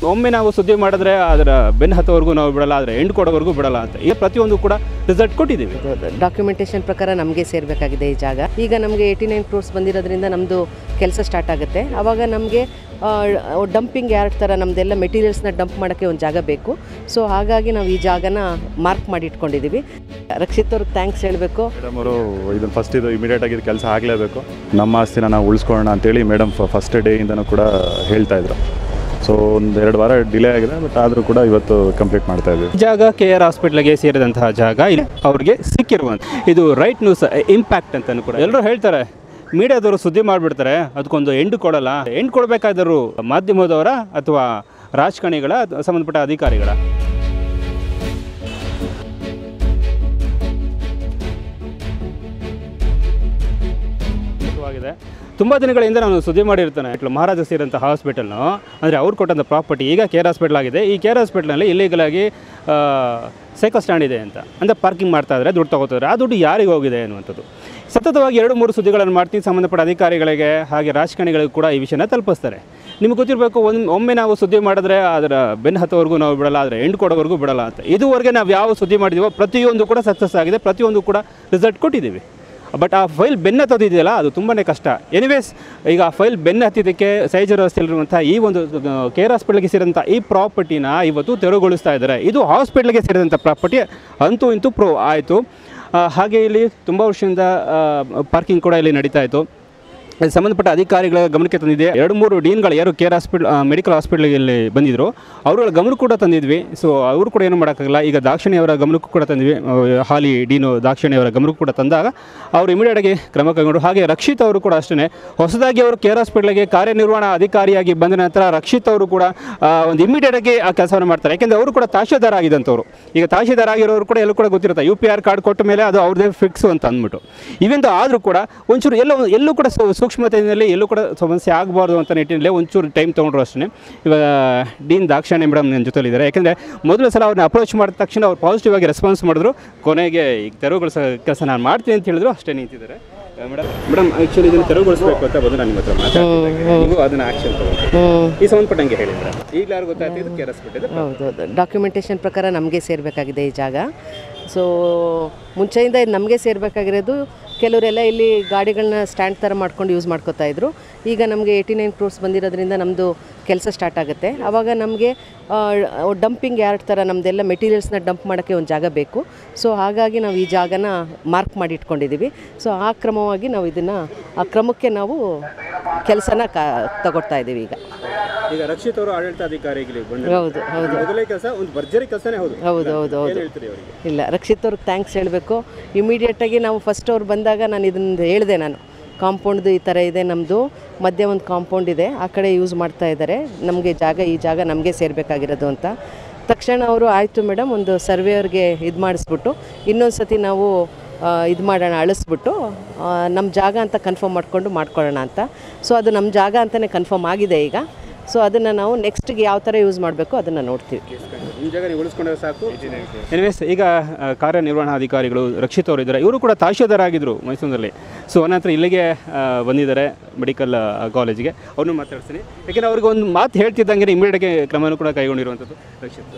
ಒಮ್ಮೆ ನಾವು ಸುದ್ದಿ ಮಾಡಿದ್ರೆ ಅದರ ಬೆನ್ನು ಹತ್ತೋವರೆಗೂ ನಾವು ಬಿಡಲ್ಲ, ಆದರೆ ಎಂಡ್ ಕೊಡೋವರೆಗೂ ಬಿಡಲ್ಲ ಅಂತ ಈಗ ಪ್ರತಿಯೊಂದು ಕೂಡ ರಿಸಲ್ಟ್ ಕೊಟ್ಟಿದ್ದೀವಿ. ಡಾಕ್ಯುಮೆಂಟೇಷನ್ ಪ್ರಕಾರ ನಮಗೆ ಸೇರಬೇಕಾಗಿದೆ ಈ ಜಾಗ. ಈಗ ನಮಗೆ 89 ಕ್ರೋರ್ಸ್ ಬಂದಿರೋದ್ರಿಂದ ನಮ್ಮದು ಕೆಲಸ ಸ್ಟಾರ್ಟ್ ಆಗುತ್ತೆ. ಆವಾಗ ನಮಗೆ ಡಂಪಿಂಗ್ ಯಾರ್ಡ್ ಥರ ನಮ್ಮದೆಲ್ಲ ಮೆಟೀರಿಯಲ್ಸ್ನ ಡಂಪ್ ಮಾಡೋಕ್ಕೆ ಒಂದು ಜಾಗ ಬೇಕು. ಸೊ ಹಾಗಾಗಿ ನಾವು ಈ ಜಾಗನ ಮಾರ್ಕ್ ಮಾಡಿ ಇಟ್ಕೊಂಡಿದ್ದೀವಿ. ರಕ್ಷಿತ್ ಅವ್ರಿಗೆ ಥ್ಯಾಂಕ್ಸ್ ಹೇಳಬೇಕು. ಮೇಡಮ್ ಅವರು ಇದನ್ನು ಫಸ್ಟ್ ಇದು ಇಮಿಡಿಯೇಟಾಗಿ ಕೆಲಸ ಆಗಲೇಬೇಕು, ನಮ್ಮ ಆಸ್ತಿನ ನಾವು ಉಳಿಸ್ಕೊಳ್ಳೋಣ ಅಂತೇಳಿ ಮೇಡಮ್ ಫಸ್ಟ್ ಡೇಯಿಂದನೂ ಕೂಡ ಹೇಳ್ತಾ ಇದ್ರು. ಸೊ ಒಂದು 2 ವಾರ ಡಿಲೇ ಆಗಿದೆ, ಬಟ್ ಆದರೂ ಕೂಡ ಇವತ್ತು ಕಂಪ್ಲೀಟ್ ಮಾಡ್ತಾ ಇದ್ದೀವಿ. ಜಾಗ KR ಹಾಸ್ಪಿಟ್ಲಿಗೆ ಸೇರಿದಂತಹ ಜಾಗ ಇಲ್ಲಿ ಅವ್ರಿಗೆ ಸಿಕ್ಕಿರುವಂಥ ಇದು ರೈಟ್ ನ್ಯೂಸ್ ಇಂಪ್ಯಾಕ್ಟ್ ಅಂತಲೂ ಕೂಡ ಎಲ್ಲರೂ ಹೇಳ್ತಾರೆ. ಮೀಡಿಯಾದವರು ಸುದ್ದಿ ಮಾಡಿಬಿಡ್ತಾರೆ, ಅದಕ್ಕೊಂದು ಎಂಡ್ ಕೊಡಲ್ಲ. ಎಂಡ್ ಕೊಡಬೇಕಾದರೂ ಮಾಧ್ಯಮದವರ ಅಥವಾ ರಾಜಕಾರಣಿಗಳ ಸಂಬಂಧಪಟ್ಟ ಅಧಿಕಾರಿಗಳ ಆಗಿದೆ. ತುಂಬ ದಿನಗಳಿಂದ ನಾನು ಸುದ್ದಿ ಮಾಡಿರ್ತಾನೆ. ಮಹಾರಾಜ ಸೇರಿದಂಥ ಹಾಸ್ಪಿಟಲ್ನು ಅಂದರೆ ಅವ್ರು ಕೊಟ್ಟಂಥ ಪ್ರಾಪರ್ಟಿ ಈಗ KR ಹಾಸ್ಪಿಟಲ್ ಆಗಿದೆ. ಈ KR ಹಾಸ್ಪಿಟ್ಲಲ್ಲಿ ಇಲ್ಲಿಗಲಾಗಿ ಸೈಕಲ್ ಸ್ಟ್ಯಾಂಡ್ ಇದೆ ಅಂತ ಅಂದರೆ ಪಾರ್ಕಿಂಗ್ ಮಾಡ್ತಾಯಿದ್ರೆ ದುಡ್ಡು ತೊಗೋತಾರೆ. ಆ ದುಡ್ಡು ಯಾರಿಗೆ ಹೋಗಿದೆ ಅನ್ನುವಂಥದ್ದು ಸತತವಾಗಿ 2-3 ಸುದ್ದಿಗಳನ್ನು ಮಾಡ್ತೀನಿ. ಸಂಬಂಧಪಟ್ಟ ಅಧಿಕಾರಿಗಳಿಗೆ ಹಾಗೆ ರಾಜಕಾರಣಿಗಳಿಗೂ ಕೂಡ ಈ ವಿಷಯನ ತಲುಪಿಸ್ತಾರೆ. ನಿಮ್ಗೆ ಗೊತ್ತಿರಬೇಕು, ಒಮ್ಮೆ ನಾವು ಸುದ್ದಿ ಮಾಡಿದ್ರೆ ಅದರ ಬೆನ್ನು ಹತ್ತೋವರೆಗೂ ನಾವು ಬಿಡಲ್ಲ, ಆದರೆ ಎಂಡ್ ಕೊಡೋವರೆಗೂ ಬಿಡಲ್ಲ ಅಂತ. ಇದುವರೆಗೆ ನಾವು ಯಾವ ಸುದ್ದಿ ಮಾಡಿದ್ದೀವೋ ಪ್ರತಿಯೊಂದು ಕೂಡ ಸಕ್ಸಸ್ ಆಗಿದೆ, ಪ್ರತಿಯೊಂದು ಕೂಡ ರಿಸಲ್ಟ್ ಕೊಟ್ಟಿದ್ದೀವಿ. ಬಟ್ ಆ ಫೈಲ್ ಬೆನ್ನು ಹತ್ತೋದಿದೆಯಲ್ಲ ಅದು ತುಂಬಾ ಕಷ್ಟ. ಎನಿವೇಸ್ ಈಗ ಆ ಫೈಲ್ ಬೆನ್ನು ಹತ್ತಿದ್ದಕ್ಕೆ ಸೈಜರ್ ರಸ್ತೆಯಲ್ಲಿರುವಂಥ ಈ ಒಂದು KR ಹಾಸ್ಪಿಟ್ಲಿಗೆ ಸೇರಿದಂಥ ಈ ಪ್ರಾಪರ್ಟಿನ ಇವತ್ತು ತೆರವುಗೊಳಿಸ್ತಾ ಇದ್ದಾರೆ. ಇದು ಹಾಸ್ಪಿಟ್ಲಿಗೆ ಸೇರಿದಂಥ ಪ್ರಾಪರ್ಟಿ ಅಂತೂ ಇಂತೂ ಆಯಿತು. ಹಾಗೆ ಇಲ್ಲಿ ತುಂಬ ವರ್ಷದಿಂದ ಪಾರ್ಕಿಂಗ್ ಕೂಡ ಇಲ್ಲಿ ನಡೀತಾ ಇತ್ತು. ಸಂಬಂಧಪಟ್ಟ ಅಧಿಕಾರಿಗಳ ಗಮನಕ್ಕೆ ತಂದಿದೆ. 2-3 ಡೀನ್ಗಳು ಯಾರು KR ಹಾಸ್ಪಿಟಲ್ ಮೆಡಿಕಲ್ ಹಾಸ್ಪಿಟ್ಲಿಗೆ ಬಂದಿದ್ದರು, ಅವರುಗಳ ಗಮನಕ್ಕೆ ಕೂಡ ತಂದಿದ್ವಿ. ಸೊ ಅವರು ಕೂಡ ಏನು ಮಾಡೋಕ್ಕಾಗಲ್ಲ. ಈಗ ದಾಕ್ಷಿಣಿಯವರ ಗಮನಕ್ಕೂ ಕೂಡ ತಂದಿದ್ವಿ. ಹಾಲಿ ಡೀನು ದಾಕ್ಷಿಣಿಯವರ ಗಮನಕ್ಕೂ ಕೂಡ ತಂದಾಗ ಅವರು ಇಮಿಡಿಯೇಟಾಗಿ ಕ್ರಮ ಕೈಗೊಂಡು. ಹಾಗೆ ರಕ್ಷಿತ್ ಅವರು ಕೂಡ ಅಷ್ಟೇ ಹೊಸದಾಗಿ ಅವರು KR ಹಾಸ್ಪಿಟ್ಲಿಗೆ ಕಾರ್ಯನಿರ್ವಹಣಾ ಅಧಿಕಾರಿಯಾಗಿ ಬಂದ ನಂತರ ರಕ್ಷಿತ್ ಅವರು ಕೂಡ ಒಂದು ಇಮಿಡಿಯೇಟಾಗಿ ಆ ಕೆಲಸವನ್ನು ಮಾಡ್ತಾರೆ. ಯಾಕೆಂದರೆ ಅವರು ಕೂಡ ತಹಶೀಲ್ದಾರ್ ಆಗಿದ್ದಂಥವ್ರು. ಈಗ ತಹಶೀಲ್ದಾರ್ ಆಗಿರೋರು ಕೂಡ ಎಲ್ಲೂ ಕೂಡ ಗೊತ್ತಿರುತ್ತೆ, UPR ಕಾರ್ಡ್ ಕೊಟ್ಟ ಮೇಲೆ ಅದು ಅವ್ರದ್ದೇ ಫಿಕ್ಸು ಅಂತ ಅಂದ್ಬಿಟ್ಟು. ಇವೆಂದು ಆದರೂ ಕೂಡ ಒಂಚೂರು ಎಲ್ಲೂ ಕೂಡ ಸೂಕ್ಷ್ಮತೆಯಲ್ಲಿ ಎಲ್ಲೂ ಕೂಡ ಸಮಸ್ಯೆ ಆಗಬಾರ್ದು ಅಂತ ನಿಟ್ಟಿನಲ್ಲಿ ಒಂಚೂರು ಟೈಮ್ ತೊಗೊಂಡ್ರು ಅಷ್ಟೇ. ಇವಾಗ ಡೀನ್ ದಾಕ್ಷಾಣಿ ಮೇಡಮ್ ನನ್ನ ಜೊತೆಲಿದ್ದಾರೆ. ಯಾಕೆಂದರೆ ಮೊದಲ ಸಲ ಅವ್ರನ್ನ ಅಪ್ರೋಚ್ ಮಾಡಿದ ತಕ್ಷಣ ಅವ್ರು ಪಾಸಿಟಿವ್ ಆಗಿ ರೆಸ್ಪಾನ್ಸ್ ಮಾಡಿದ್ರು. ಕೊನೆಗೆ ಈಗ ತೆರವುಗೊಳಿಸೋ ಕೆಲಸ ನಾನು ಮಾಡ್ತೀನಿ ಅಂತ ಹೇಳಿದ್ರು, ಅಷ್ಟೇ ನಿಂತಿದ್ದಾರೆ. ಮೇಡಮ್ ಆ್ಯಕ್ಚುಲಿ ಇದನ್ನು ತೆರವುಗೊಳಿಸಬೇಕು ಅಂತ ಬಂದು ನಾನು ನಿಮ್ಮ ಹತ್ರ ಮಾತಾಡ್ತಿದ್ದೆ, ನೀವು ಅದನ್ನು ಆ್ಯಕ್ಷನ್ ತೊಗೊಂಡು ಈ ಸಂಬಂಧಪಟ್ಟಂಗೆ ಹೇಳಿದ್ರೆ ಈಗ ಯಾರು ಗೊತ್ತಾಯ್ತು ಇದು KR ಹಾಸ್ಪಿಟಲ್. ಹೌದು, ಡಾಕ್ಯುಮೆಂಟೇಷನ್ ಪ್ರಕಾರ ನಮಗೆ ಸೇರಬೇಕಾಗಿದೆ ಈ ಜಾಗ. ಸೊ ಮುಂಚೆಯಿಂದ ಇದು ನಮಗೆ ಸೇರಬೇಕಾಗಿರೋದು. ಕೆಲವರೆಲ್ಲ ಇಲ್ಲಿ ಗಾಡಿಗಳನ್ನ ಸ್ಟ್ಯಾಂಡ್ ಥರ ಮಾಡ್ಕೊಂಡು ಯೂಸ್ ಮಾಡ್ಕೋತಾ ಇದ್ರು. ಈಗ ನಮಗೆ 89 ಕ್ರೋರ್ಸ್ ಬಂದಿರೋದ್ರಿಂದ ನಮ್ಮದು ಕೆಲಸ ಸ್ಟಾರ್ಟ್ ಆಗುತ್ತೆ. ಆವಾಗ ನಮಗೆ ಡಂಪಿಂಗ್ ಯಾರ್ಡ್ ಥರ ನಮ್ಮದೆಲ್ಲ ಮೆಟೀರಿಯಲ್ಸ್ನ ಡಂಪ್ ಮಾಡೋಕ್ಕೆ ಒಂದು ಜಾಗ ಬೇಕು. ಸೊ ಹಾಗಾಗಿ ನಾವು ಈ ಜಾಗನ ಮಾರ್ಕ್ ಮಾಡಿ ಇಟ್ಕೊಂಡಿದ್ದೀವಿ. ಸೊ ಆ ಕ್ರಮವಾಗಿ ನಾವು ಆ ಕ್ರಮಕ್ಕೆ ನಾವು ಕೆಲಸನ ತಗೊಳ್ತಾ ಇದ್ದೀವಿ. ಈಗ ರಕ್ಷಿತ್ ಅವರು ಆಡಳಿತಾಧಿಕಾರಿಗಳಿಗೆ ಹೌದು ಮೊದಲೇ ಕೆಲಸ ಒಂದು ಭರ್ಜರಿ ಕೆಲಸನೇ. ಹೌದು ಇಲ್ಲ, ರಕ್ಷಿತ್ ಅವ್ರಿಗೆ ಥ್ಯಾಂಕ್ಸ್ ಹೇಳಬೇಕು. ಇಮಿಡಿಯೇಟಾಗಿ ನಾವು ಫಸ್ಟ್ ಅವ್ರು ಬಂದಾಗ ನಾನು ಇದನ್ನು ಹೇಳಿದೆ, ನಾನು ಕಾಂಪೌಂಡ್ದು ಈ ಥರ ಇದೆ, ನಮ್ಮದು ಮಧ್ಯೆ ಒಂದು ಕಾಂಪೌಂಡ್ ಇದೆ, ಆ ಕಡೆ ಯೂಸ್ ಮಾಡ್ತಾ ಇದ್ದಾರೆ, ನಮಗೆ ಈ ಜಾಗ ನಮಗೆ ಸೇರಬೇಕಾಗಿರೋದು ಅಂತ. ತಕ್ಷಣ ಅವರು ಆಯಿತು ಮೇಡಮ್, ಒಂದು ಸರ್ವೇಯರ್ಗೆ ಇದು ಮಾಡಿಸ್ಬಿಟ್ಟು ಇನ್ನೊಂದು ಸತಿ ನಾವು ಇದು ಮಾಡೋಣ, ಅಳಿಸ್ಬಿಟ್ಟು ನಮ್ಮ ಜಾಗ ಅಂತ ಕನ್ಫರ್ಮ್ ಮಾಡ್ಕೊಳ್ಳೋಣ ಅಂತ. ಸೊ ಅದು ನಮ್ಮ ಜಾಗ ಅಂತಲೇ ಕನ್ಫರ್ಮ್ ಆಗಿದೆ ಈಗ. ಸೊ ಅದನ್ನು ನಾವು ನೆಕ್ಸ್ಟ್ಗೆ ಯಾವ ಥರ ಯೂಸ್ ಮಾಡಬೇಕು ಅದನ್ನು ನೋಡ್ತೀವಿ. ಈ ಜಾಗ ನೀವು ಉಳಿಸ್ಕೊಂಡ್ರೆ ಸಾಕು. ಎನಿವೇಸ್ ಈಗ ಕಾರ್ಯನಿರ್ವಹಣಾಧಿಕಾರಿಗಳು ರಕ್ಷಿತ್ ಅವರು ಇದ್ದಾರೆ. ಇವರು ಕೂಡ ತಹಶೀಲ್ದಾರ್ ಆಗಿದ್ದರು ಮೈಸೂರಿನಲ್ಲಿ. ಸೊ ಅನಂತರ ಇಲ್ಲಿಗೆ ಬಂದಿದ್ದಾರೆ ಮೆಡಿಕಲ್ ಕಾಲೇಜಿಗೆ. ಅವ್ರನ್ನೂ ಮಾತಾಡ್ತೀನಿ, ಯಾಕೆಂದರೆ ಅವ್ರಿಗೆ ಒಂದು ಮಾತು ಹೇಳ್ತಿದ್ದಂಗೆ ಇಮಿಡಿಯೇಟ್ಗೆ ಕ್ರಮನೂ ಕೂಡ ಕೈಗೊಂಡಿರುವಂಥದ್ದು. ರಕ್ಷಿತ್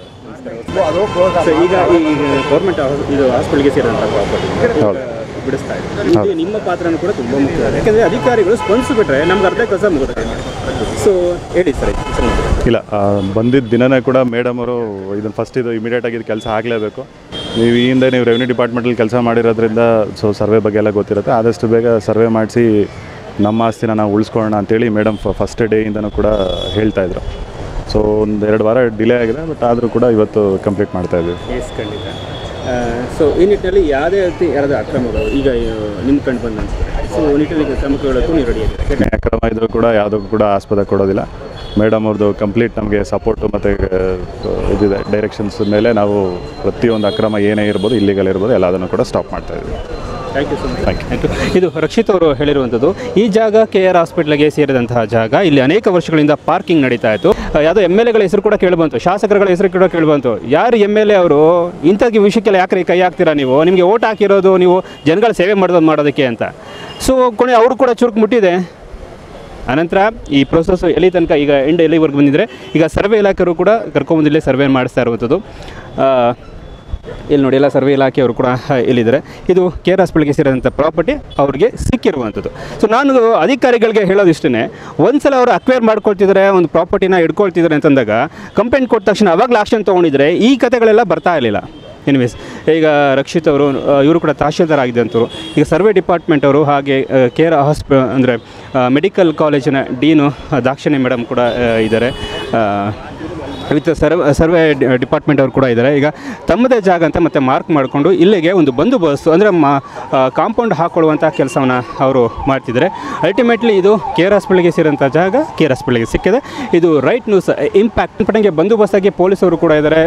ಸೊ ಈಗ ಈ ಗೌರ್ಮೆಂಟ್ ಇದು ಹಾಸ್ಪಿಟಲ್ಗೆ ಸೇರಿದಂಥ ಪ್ರಾಪರ್ಟಿ ಬಿಡಿಸ್ತಾ ಇದೆ, ನಿಮ್ಮ ಪಾತ್ರನೂ ಕೂಡ ತುಂಬ ಮುಖ್ಯ. ಯಾಕೆಂದರೆ ಅಧಿಕಾರಿಗಳು ಸ್ಪಂದಿಸಿಬಿಟ್ರೆ ನಮ್ಗೆ ಅರ್ಧ ಕೆಲಸ ಮುಗಿದ್ರೆ. ಸೊ ಹೇಳಿ ಸರ್. ಇಲ್ಲ, ಬಂದಿದ್ದ ದಿನವೇ ಕೂಡ ಮೇಡಮ್ ಅವರು ಇದನ್ನು ಫಸ್ಟ್ ಇದು ಇಮಿಡಿಯೇಟಾಗಿ ಕೆಲಸ ಆಗಲೇಬೇಕು. ನೀವು ಈ ಹಿಂದೆ ನೀವು ರೆವಿನ್ಯೂ ಡಿಪಾರ್ಟ್ಮೆಂಟಲ್ಲಿ ಕೆಲಸ ಮಾಡಿರೋದ್ರಿಂದ ಸೊ ಸರ್ವೆ ಬಗ್ಗೆ ಎಲ್ಲ ಗೊತ್ತಿರುತ್ತೆ. ಆದಷ್ಟು ಬೇಗ ಸರ್ವೆ ಮಾಡಿಸಿ ನಮ್ಮ ಆಸ್ತಿನ ನಾವು ಉಳಿಸ್ಕೊಳ್ಳೋಣ ಅಂತೇಳಿ ಮೇಡಮ್ ಫಸ್ಟ್ ಡೇಯಿಂದನೂ ಕೂಡ ಹೇಳ್ತಾ ಇದ್ರು. ಸೊ ಒಂದು 2 ವಾರ ಡಿಲೇ ಆಗಿದೆ, ಬಟ್ ಆದರೂ ಕೂಡ ಇವತ್ತು ಕಂಪ್ಲೀಟ್ ಮಾಡ್ತಾ ಇದ್ದೀವಿ. ಎಸ್, ಖಂಡಿತ. ಸೊ ಈ ನಿಟ್ಟಿನಲ್ಲಿ ಯಾವುದೇ ರೀತಿ ಯಾರಾದರೂ ಅಕ್ರಮಗಳು ಈಗ ನಿಮ್ಮ ಕಂಡು ಬಂದು ಅನಿಸ್ತಾರೆ. ಸೊ ನಿಟ್ಟಿನಲ್ಲಿ ಕ್ರಮಗಳಕ್ಕೂ ನೀವು ರೆಡಿ ಆಗಿದೆ. ಅಕ್ರಮ ಇದ್ದರೂ ಕೂಡ ಯಾವುದಕ್ಕೂ ಕೂಡ ಆಸ್ಪದ ಕೊಡೋದಿಲ್ಲ. ಮೇಡಮ್ ಅವ್ರದ್ದು ಕಂಪ್ಲೀಟ್ ನಮಗೆ ಸಪೋರ್ಟು ಮತ್ತು ಇದಿದೆ ಡೈರೆಕ್ಷನ್ಸ್ ಮೇಲೆ ನಾವು ಪ್ರತಿಯೊಂದು ಅಕ್ರಮ ಏನೇ ಇರ್ಬೋದು, ಇಲ್ಲಿಗಲ್ ಇರ್ಬೋದು, ಎಲ್ಲದನ್ನು ಕೂಡ ಸ್ಟಾಪ್ ಮಾಡ್ತಾ ಇದ್ದೀವಿ. Thank you so much. Thank you. ಇದು ರಕ್ಷಿತ್ ಅವರು ಹೇಳಿರುವಂಥದ್ದು. ಈ ಜಾಗ KR ಹಾಸ್ಪಿಟ್ಲಿಗೆ ಸೇರಿದಂತಹ ಜಾಗ. ಇಲ್ಲಿ ಅನೇಕ ವರ್ಷಗಳಿಂದ ಪಾರ್ಕಿಂಗ್ ನಡೀತಾ ಇತ್ತು. ಯಾವುದೋ MLAಗಳ ಹೆಸರು ಕೂಡ ಕೇಳಿಬಂತು, ಶಾಸಕರುಗಳ ಹೆಸರು ಕೂಡ ಕೇಳಿಬಂತು. ಯಾರು MLA ಅವರು ಇಂಥ ವಿಷಯಕ್ಕೆಲ್ಲ ಯಾಕೆ ಕೈ ಹಾಕ್ತೀರಾ ನೀವು? ನಿಮಗೆ ಓಟ್ ಹಾಕಿರೋದು ನೀವು ಜನಗಳ ಸೇವೆ ಮಾಡೋದಕ್ಕೆ ಅಂತ. ಸೊ ಕೊನೆ ಅವರು ಕೂಡ ಚುರುಕು ಮುಟ್ಟಿದೆ. ಅನಂತರ ಈ ಪ್ರೋಸೆಸ್ ಎಲ್ಲಿ ತನಕ ಈಗ ಎಲ್ಲಿವರೆಗೂ ಬಂದಿದ್ದರೆ ಈಗ ಸರ್ವೆ ಇಲಾಖೆಯವರು ಕೂಡ ಕರ್ಕೊಂಬಂದಿಲ್ಲೇ ಸರ್ವೆ ಮಾಡಿಸ್ತಾ ಇರುವಂಥದ್ದು. ಇಲ್ಲಿ ನೋಡಿ ಎಲ್ಲ ಸರ್ವೆ ಇಲಾಖೆಯವರು ಕೂಡ ಇಲ್ಲಿದ್ದಾರೆ. ಇದು ಕೇರ್ ಹಾಸ್ಪಿಟಲ್ಗೆ ಸೇರಿದಂಥ ಪ್ರಾಪರ್ಟಿ ಅವ್ರಿಗೆ ಸಿಕ್ಕಿರುವಂಥದ್ದು. ಸೊ ನಾನು ಅಧಿಕಾರಿಗಳಿಗೆ ಹೇಳೋದಿಷ್ಟೇ, ಒಂದು ಸಲ ಅವರು ಅಕ್ವೈರ್ ಮಾಡ್ಕೊಳ್ತಿದ್ದಾರೆ, ಒಂದು ಪ್ರಾಪರ್ಟಿನ ಹಿಡ್ಕೊಳ್ತಿದ್ದಾರೆ ಅಂತಂದಾಗ ಕಂಪ್ಲೇಂಟ್ ಕೊಟ್ಟ ತಕ್ಷಣ ಅವಾಗಲೇ ಆಕ್ಷನ್ ತೊಗೊಂಡಿದ್ರೆ ಈ ಕಥೆಗಳೆಲ್ಲ ಬರ್ತಾ ಇರಲಿಲ್ಲ. ಎನಿವೇಸ್, ಈಗ ರಕ್ಷಿತ್ ಅವರು ಇವರು ಕೂಡ ತಹಶೀಲ್ದಾರ್ ಆಗಿದ್ದಂಥವ್ರು. ಈಗ ಸರ್ವೆ ಡಿಪಾರ್ಟ್ಮೆಂಟ್ ಅವರು ಹಾಗೆ ಕೇರ್ ಅಂದರೆ ಮೆಡಿಕಲ್ ಕಾಲೇಜಿನ ಡೀನು ದಾಕ್ಷಿಣಿ ಮೇಡಮ್ ಕೂಡ ಇದ್ದಾರೆ, ವಿತ್ ಸರ್ವೆ ಡಿಪಾರ್ಟ್ಮೆಂಟ್ ಅವರು ಕೂಡ ಇದ್ದಾರೆ. ಈಗ ತಮ್ಮದೇ ಜಾಗ ಅಂತ ಮತ್ತೆ ಮಾರ್ಕ್ ಮಾಡಿಕೊಂಡು ಇಲ್ಲಿಗೆ ಒಂದು ಬಂದೋಬಸ್ತು ಅಂದರೆ ಕಾಂಪೌಂಡ್ ಹಾಕ್ಕೊಳ್ಳುವಂಥ ಕೆಲಸವನ್ನು ಅವರು ಮಾಡ್ತಿದ್ದಾರೆ. ಅಲ್ಟಿಮೇಟ್ಲಿ ಇದು ಕೇರ್ ಹಾಸ್ಪಿಟಲ್ಗೆ ಸೇರಿದಂಥ ಜಾಗ ಕೇರ್ ಹಾಸ್ಪಿಟಲ್ಗೆ ಸಿಕ್ಕಿದೆ. ಇದು ರೈಟ್ ನ್ಯೂಸ್ ಇಂಪ್ಯಾಕ್ಟ್ ಪಟ್ಟಂಗೆ ಬಂದೋಬಸ್ತಾಗಿ ಪೊಲೀಸವರು ಕೂಡ ಇದ್ದಾರೆ,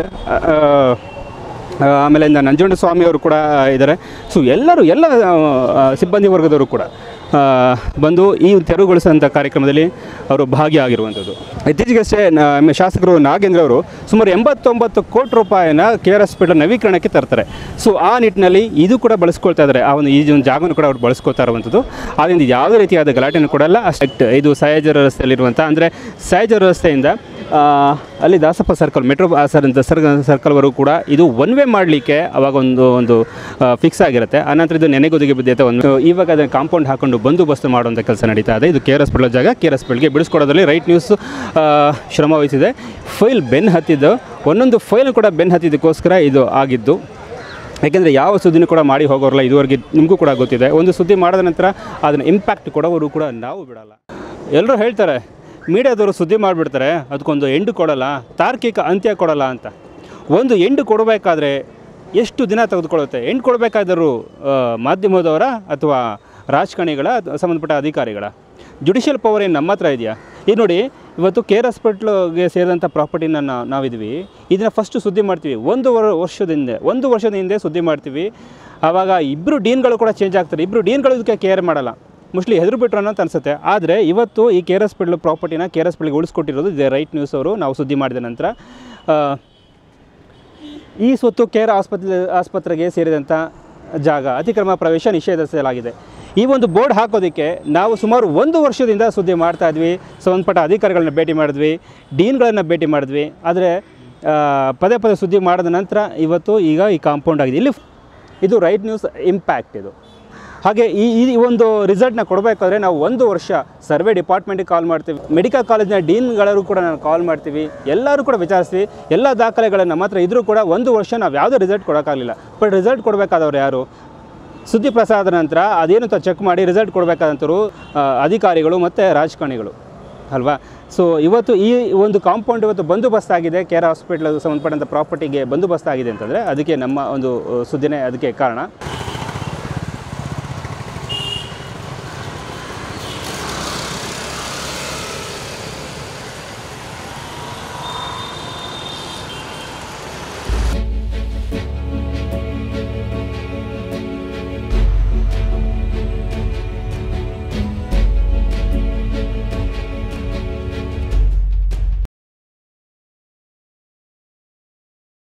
ಆಮೇಲೆ ನಂಜುಂಡ ಸ್ವಾಮಿಯವರು ಕೂಡ ಇದ್ದಾರೆ. ಸೊ ಎಲ್ಲ ಸಿಬ್ಬಂದಿ ವರ್ಗದವರು ಕೂಡ ಬಂದು ಈ ತೆರವುಗೊಳಿಸುವಂಥ ಕಾರ್ಯಕ್ರಮದಲ್ಲಿ ಅವರು ಭಾಗಿಯಾಗಿರುವಂಥದ್ದು. ಇತ್ತೀಚೆಗಷ್ಟೇ ಶಾಸಕರು ನಾಗೇಂದ್ರ ಅವರು ಸುಮಾರು 89 ಕೋಟಿ ರೂಪಾಯಿನ ಕೇರ್ ಹಾಸ್ಪಿಟಲ್ ನವೀಕರಣಕ್ಕೆ ತರ್ತಾರೆ. ಸೊ ಆ ನಿಟ್ಟಿನಲ್ಲಿ ಇದು ಕೂಡ ಬಳಸ್ಕೊಳ್ತಾ ಇದ್ದಾರೆ, ಆ ಒಂದು ಈ ಒಂದು ಜಾಗವನ್ನು ಕೂಡ ಅವ್ರು ಬಳಸ್ಕೊಳ್ತಾ ಇರುವಂಥದ್ದು. ಆದ್ದರಿಂದ ಯಾವುದೇ ರೀತಿಯಾದ ಗಲಾಟೆಯನ್ನು ಕೊಡಲ್ಲ. ಅಷ್ಟು ಇದು ಸಹಜ ರಸ್ತೆಯಲ್ಲಿರುವಂಥ ಅಂದರೆ ಸಹಜ ರಸ್ತೆಯಿಂದ ಅಲ್ಲಿ ದಾಸಪ್ಪ ಸರ್ಕಲ್ ಮೆಟ್ರೋ ಸರ್ಕಲ್ವರೆಗೂ ಕೂಡ ಇದು ಒನ್ ವೇ ಮಾಡಲಿಕ್ಕೆ ಅವಾಗ ಒಂದು ಫಿಕ್ಸ್ ಆಗಿರುತ್ತೆ. ಆನಂತರ ಇದು ನೆನೆಗುದಿಗೆ ಬಿದ್ದೈತೆ. ಇವಾಗ ಅದನ್ನು ಕಾಂಪೌಂಡ್ ಹಾಕೊಂಡು ಬಂದೋಬಸ್ತು ಮಾಡುವಂಥ ಕೆಲಸ ನಡೀತಾ ಇದೆ. ಇದು ಕೇರ್ ಹಾಸ್ಪಿಟಲ್ ಜಾಗ ಕೇರ್ ಹಾಸ್ಪಿಟಲ್ಗೆ ಬಿಡಿಸ್ಕೊಡೋದ್ರಲ್ಲಿ ರೈಟ್ ನ್ಯೂಸ್ ಶ್ರಮ ವಹಿಸಿದೆ. ಫೈಲ್ ಬೆನ್ನು ಹತ್ತಿದ್ದು, ಒಂದೊಂದು ಫೈಲ್ ಕೂಡ ಬೆನ್ನು ಹತ್ತಿದ್ದಕ್ಕೋಸ್ಕರ ಇದು ಆಗಿದ್ದು. ಯಾಕೆಂದರೆ ಯಾವ ಸುದ್ದಿನೂ ಕೂಡ ಮಾಡಿ ಹೋಗೋರಲ್ಲ, ಇದುವರೆಗೆ ನಿಮಗೂ ಕೂಡ ಗೊತ್ತಿದೆ. ಒಂದು ಸುದ್ದಿ ಮಾಡಿದ ನಂತರ ಅದನ್ನು ಇಂಪ್ಯಾಕ್ಟ್ ಕೊಡೋರು ಕೂಡ ನಾವು ಬಿಡಲ್ಲ. ಎಲ್ಲರೂ ಹೇಳ್ತಾರೆ ಮೀಡಿಯಾದವರು ಸುದ್ದಿ ಮಾಡಿಬಿಡ್ತಾರೆ, ಅದಕ್ಕೊಂದು ಎಂಡು ಕೊಡಲ್ಲ, ತಾರ್ಕಿಕ ಅಂತ್ಯ ಕೊಡಲ್ಲ ಅಂತ. ಒಂದು ಎಂಡು ಕೊಡಬೇಕಾದ್ರೆ ಎಷ್ಟು ದಿನ ತೆಗೆದುಕೊಳ್ಳುತ್ತೆ? ಎಂಡು ಕೊಡಬೇಕಾದರೂ ಮಾಧ್ಯಮದವರ ಅಥವಾ ರಾಜಕಾರಣಿಗಳ ಸಂಬಂಧಪಟ್ಟ ಅಧಿಕಾರಿಗಳ ಜುಡಿಷಿಯಲ್ ಪವರ್ ಏನು ನಮ್ಮ ಹತ್ರ ಇದೆಯಾ? ಈಗ ನೋಡಿ, ಇವತ್ತು ಕೇರ್ ಹಾಸ್ಪಿಟ್ಲಿಗೆ ಸೇರಿದಂಥ ಪ್ರಾಪರ್ಟಿನ ನಾವಿದ್ವಿ, ಇದನ್ನು ಫಸ್ಟು ಸುದ್ದಿ ಮಾಡ್ತೀವಿ. ಒಂದು ವರ್ಷದ ಹಿಂದೆ ಸುದ್ದಿ ಮಾಡ್ತೀವಿ. ಆವಾಗ ಇಬ್ಬರು ಡೀನ್ಗಳು ಕೂಡ ಚೇಂಜ್ ಆಗ್ತಾರೆ. ಇಬ್ಬರು ಡೀನ್ಗಳು ಇದಕ್ಕೆ ಕೇರ್ ಮಾಡಲ್ಲ, ಮೋಸ್ಟ್ಲಿ ಹೆದರು ಬಿಟ್ರು ಅನ್ನೋಂತ ಅನಿಸುತ್ತೆ. ಆದರೆ ಇವತ್ತು ಈ ಕೇರ್ ಹಾಸ್ಪಿಟ್ಲ್ ಪ್ರಾಪರ್ಟಿನ ಕೇರ್ ಹಾಸ್ಪಿಟ್ಲಿಗೆ ಉಳಿಸ್ಕೊಟ್ಟಿರೋದು ಇದೆ ರೈಟ್ ನ್ಯೂಸ್ ಅವರು. ನಾವು ಸುದ್ದಿ ಮಾಡಿದ ನಂತರ ಈ ಸ್ವತ್ತು ಕೇರ್ ಆಸ್ಪತ್ರೆಗೆ ಸೇರಿದಂಥ ಜಾಗ ಅತಿಕ್ರಮ ಪ್ರವೇಶ ನಿಷೇಧಿಸಲಾಗಿದೆ. ಈ ಒಂದು ಬೋರ್ಡ್ ಹಾಕೋದಕ್ಕೆ ನಾವು ಸುಮಾರು 1 ವರ್ಷದಿಂದ ಸುದ್ದಿ ಮಾಡ್ತಾ ಇದ್ವಿ. ಸಂಬಂಧಪಟ್ಟ ಅಧಿಕಾರಿಗಳನ್ನ ಭೇಟಿ ಮಾಡಿದ್ವಿ, ಡೀನ್ಗಳನ್ನು ಭೇಟಿ ಮಾಡಿದ್ವಿ. ಆದರೆ ಪದೇ ಸುದ್ದಿ ಮಾಡಿದ ನಂತರ ಈಗ ಈ ಕಾಂಪೌಂಡ್ ಆಗಿದೆ. ಇದು ರೈಟ್ ನ್ಯೂಸ್ ಇಂಪ್ಯಾಕ್ಟ್ ಇದು. ಹಾಗೆ ಈ ಒಂದು ರಿಸಲ್ಟ್ನ ಕೊಡಬೇಕಾದ್ರೆ ನಾವು 1 ವರ್ಷ ಸರ್ವೆ ಡಿಪಾರ್ಟ್ಮೆಂಟಿಗೆ ಕಾಲ್ ಮಾಡ್ತೀವಿ, ಮೆಡಿಕಲ್ ಕಾಲೇಜಿನ ಡೀನ್ಗಳೂ ಕೂಡ ನಾವು ಕಾಲ್ ಮಾಡ್ತೀವಿ, ಎಲ್ಲರೂ ಕೂಡ ವಿಚಾರಿಸ್ತೀವಿ. ಎಲ್ಲ ದಾಖಲೆಗಳನ್ನು ನಮ್ಮ ಹತ್ರ ಇದ್ರೂ ಕೂಡ 1 ವರ್ಷ ನಾವು ಯಾವುದೇ ರಿಸಲ್ಟ್ ಕೊಡೋಕ್ಕಾಗಲಿಲ್ಲ. ಬಟ್ ರಿಸಲ್ಟ್ ಕೊಡಬೇಕಾದವ್ರು ಯಾರು? ಸುದ್ದಿ ಪ್ರಸಾರದ ನಂತರ ಅದೇನು ಚೆಕ್ ಮಾಡಿ ರಿಸಲ್ಟ್ ಕೊಡಬೇಕಾದಂಥವ್ರು ಅಧಿಕಾರಿಗಳು ಮತ್ತು ರಾಜಕಾರಣಿಗಳು ಅಲ್ವಾ? ಸೊ ಇವತ್ತು ಈ ಒಂದು ಕಾಂಪೌಂಡ್ ಇವತ್ತು ಬಂದೋಬಸ್ತಾಗಿದೆ, ಕೇರ್ ಹಾಸ್ಪಿಟ್ಲ್ ಸಂಬಂಧಪಟ್ಟಂಥ ಪ್ರಾಪರ್ಟಿಗೆ ಬಂದೋಬಸ್ತಾಗಿದೆ ಅಂತಂದರೆ ಅದಕ್ಕೆ ನಮ್ಮ ಒಂದು ಸುದ್ದಿನೇ ಅದಕ್ಕೆ ಕಾರಣ.